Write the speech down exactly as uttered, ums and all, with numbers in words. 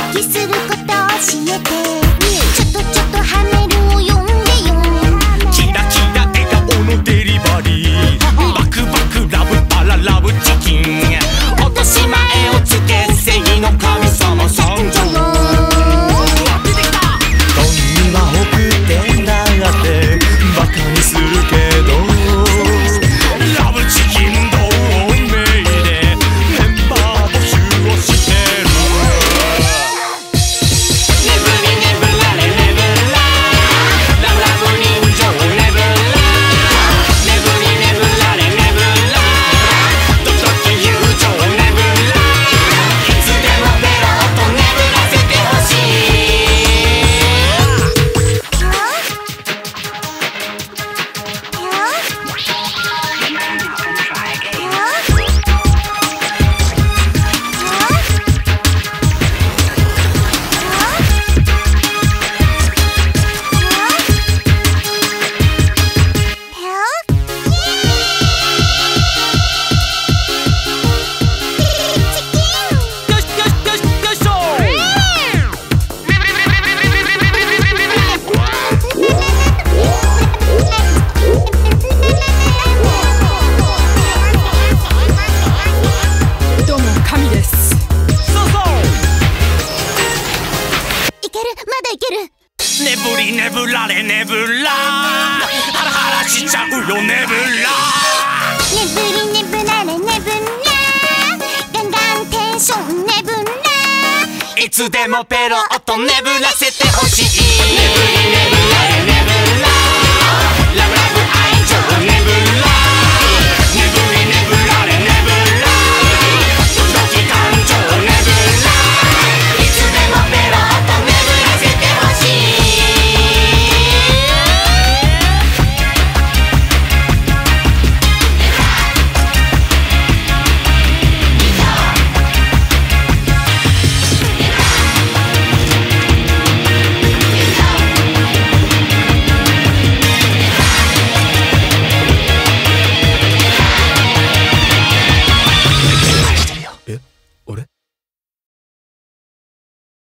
息すること教えて、ちょっとちょっとハメルを呼んでよ。 キラキラ笑顔のデリバリー、バクバクラブパララブチキン、落とし前をつけ正義の神様参上。出てきた。ゴミは送ってんだってバカにするけど、ラブチキン同盟でメンバー募集をしてる。ネブリネブラレネブララブラブ人情ネブラネブリネブラレネブラドキドキ友情ネブラ、いつでもベロと眠らせてほしい。ネブリネブラレネブラハラハラしちゃうよネブラ。 ネブリネブラレネブラガンガンテンションネブラ、 いつでもペロッと眠らせてほしい。ネブリネブラレ